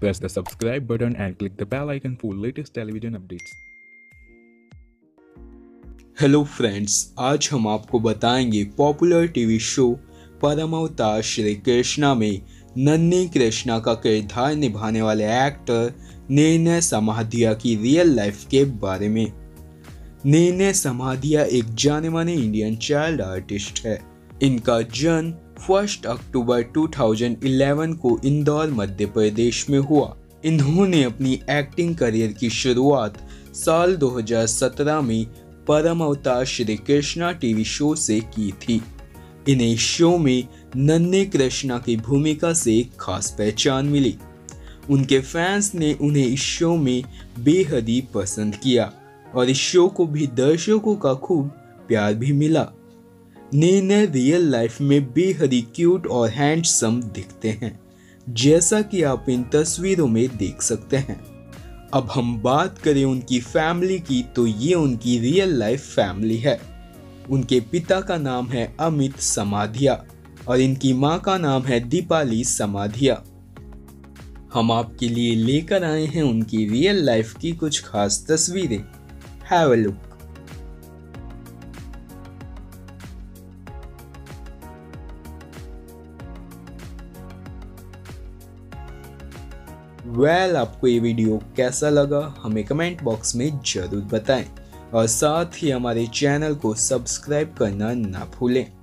Press the subscribe button and click the bell icon for latest television updates. Hello friends, आज हम आपको बताएंगे popular TV show परम अवतार श्री कृष्णा में नन्ही कृष्णा का किरदार निभाने वाले एक्टर निर्णय समाधिया की रियल लाइफ के बारे में। निर्णय समाधिया एक जाने माने इंडियन चाइल्ड आर्टिस्ट है। इनका जन्म 1 अक्टूबर 2011 को इंदौर मध्य प्रदेश में हुआ। इन्होंने अपनी एक्टिंग करियर की शुरुआत साल 2017 में परम अवतार श्री कृष्णा टीवी शो से की थी। इन्हें इस शो में नन्हे कृष्णा की भूमिका से खास पहचान मिली। उनके फैंस ने उन्हें इस शो में बेहद ही पसंद किया और इस शो को भी दर्शकों का खूब प्यार भी मिला। निर्णय रियल लाइफ में बेहद ही क्यूट और हैंडसम दिखते हैं, जैसा कि आप इन तस्वीरों में देख सकते हैं। अब हम बात करें उनकी फैमिली की, तो ये उनकी रियल लाइफ फैमिली है। उनके पिता का नाम है अमित समाधिया और इनकी माँ का नाम है दीपाली समाधिया। हम आपके लिए लेकर आए हैं उनकी रियल लाइफ की कुछ खास तस्वीरें। Have a look. आपको ये वीडियो कैसा लगा हमें कमेंट बॉक्स में जरूर बताएं और साथ ही हमारे चैनल को सब्सक्राइब करना ना भूलें।